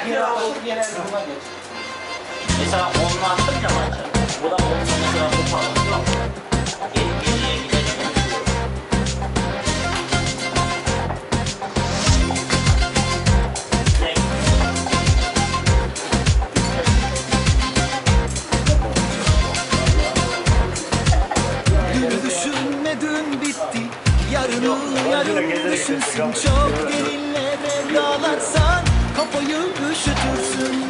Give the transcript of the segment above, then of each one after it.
genel duruma geç. Mesela 10'lu attım ya maçı. Bu da 10'lu mesela bu falan yok. Geriye gidecek. Dün düşünme dün bitti. Yarın düşünsün. Çok derinlere dalarsan kafayı üşütürsün.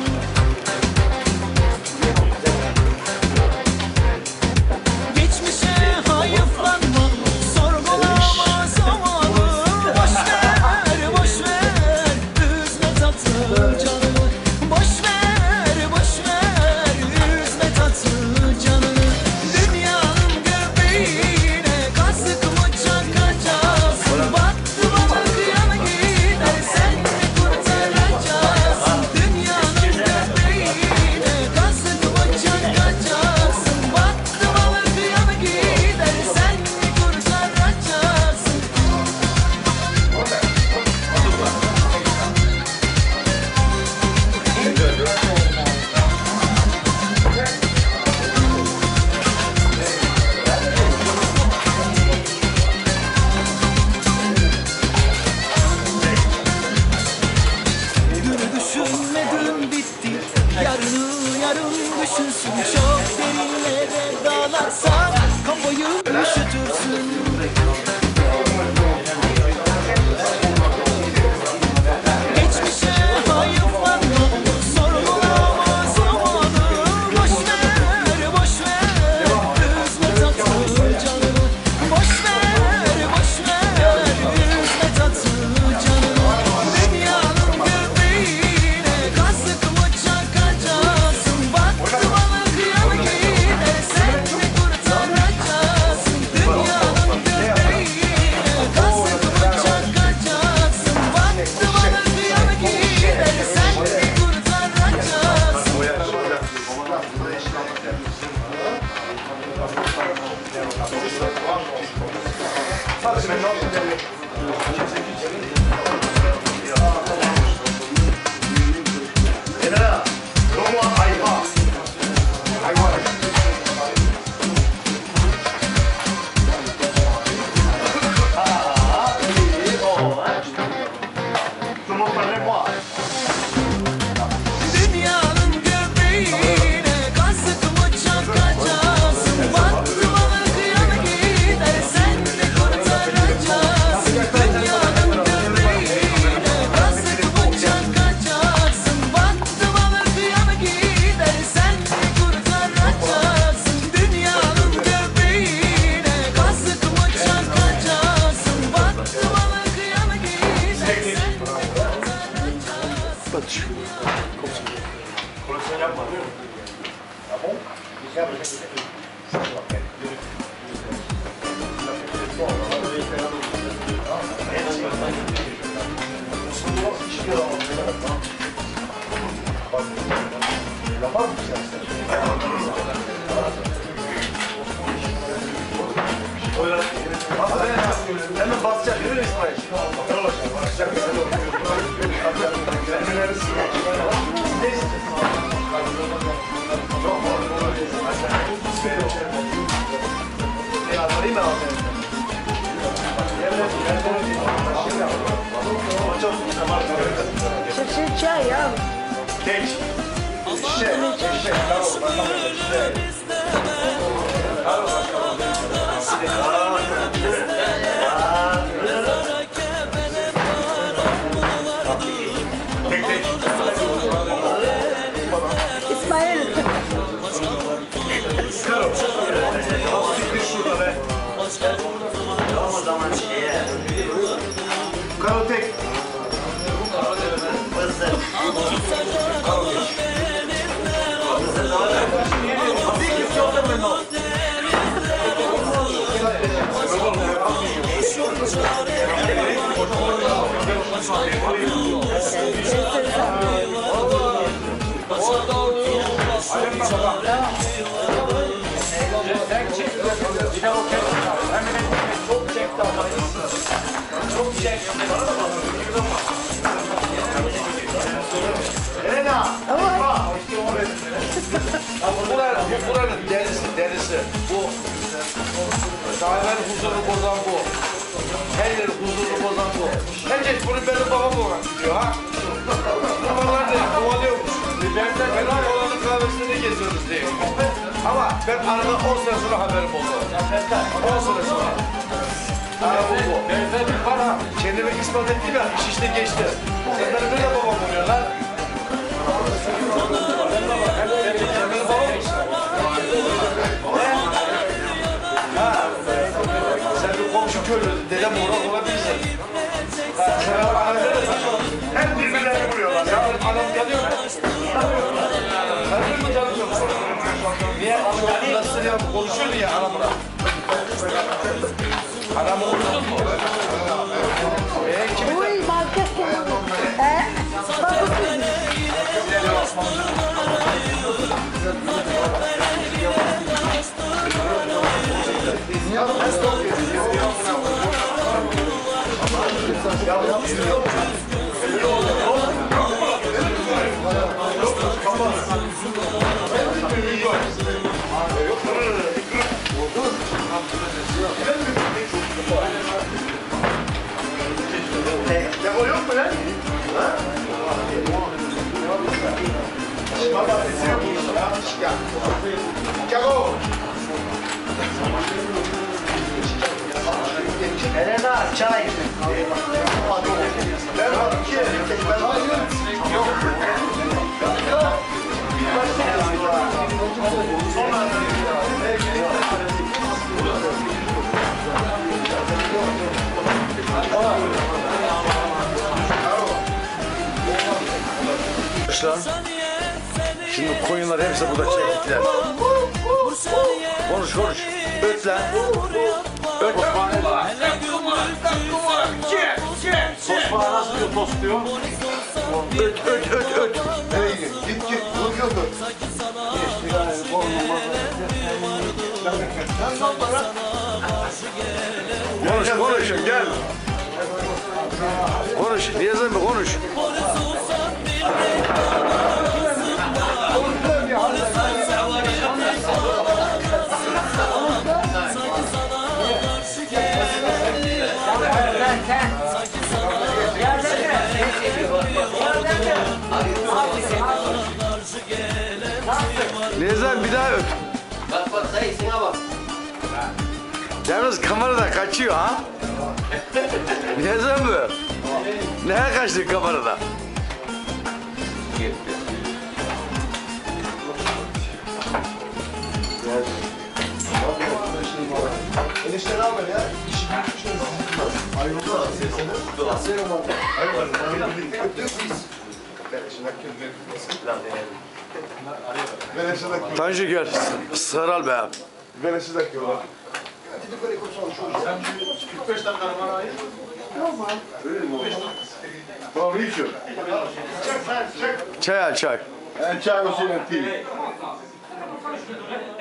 Geçmişe hayıflanma, sorgulama zamanı. Boş ver, üzme tatlı canını. Boş ver, üzme tatlı canını. Dünyanın göbeğine kazık mı çakacaksın? Battı balık yana gider, sen mi kurtaracaksın? Dünyanın göbeğine kazık mı çakacaksın? Battı balık yana gider, sen mi kurtaracaksın? Dünü düşünme dün bitti. Yarın düşünsün. Çok derinlere dalarsan kafayı üşütürsün. Geçmişe hayıflanma, sorgulama zamanı. Boş ver, üzme tatlı canını. Boş ver, üzme tatlı canını. Dünyanın göbeğine kazık mı çakacaksın? Battı balık yana gider, sen mi kurtaracaksın? Dünyanın göbeğine kazık mı çakacaksın? Battı balık yana gider, sen mi kurtaracaksın? Dünyanın göbeğine kazık mı çakacaksın? Battı balık yana gider, sen mi kurtaracaksın? Dünyanın göbeğine kazık mı çakacaksın? Battı balık yana gider, sen mi kurtaracaksın? Dünyanın göbeğine kazık mı çakacaksın? Battı balık yana gider, sen mi kurtaracaksın? Hemen basacak değil mi İsmail? Basacak. Çay ya. Geç. İsmail. Karo tek. Hadi buranın derisi. Bu davenin huzurunu bozan bu. Her yerin huzurunu bozan bu. Herkes bunu benim babam olarak biliyor ha. Babalar da kovalıyormuş. Ben oğlanın kahvesinde geziyoruz diye. Ama ben arada 10 sene sonra haberim oldu. 10 sene sonra. Bu. Bana kendime ispat ettim ya, iş işte geçti. Sen benim de babam oluyorlar. Benim babam işte. Sen bir komşu köylüydün, dedem Murat olabilirsin. Sen annemle de hep birbirlerini vuruyorlar. Ya benim anam yanıyor mu? Ben de mi canlıyorum sonra? Niye? Nasıl ya? Konuşuyordun ya anamla. Anamı unuttun mu? Kimi? Uy, markasın. He? O yok mu lan? Baba sesi yok mu? Chicago. Elena çay. Ben var iki. Ben var yok. Şimdi koyunlar hepsi burada çektiler. Konuş. Öt lan. Öt. Tosbağa nasıl diyor tost diyor? Öt. Hey, git. Yok. Konuş gel. Konuş. Niye sen mi konuş? Nezan bir daha öp. Bak dayı sana bak. Yalnız kamerada kaçıyor ha. Nezan bu? Neye kaçtın kamerada? Enişte ne haber ya? İşi bitmiş. Ayrıldı sesini. Tanju gel. Saral be. Venesi de diyorlar. 45 dakika bana ayır. Tamam iyi şu. Çay al çay. En çay olsun en tea.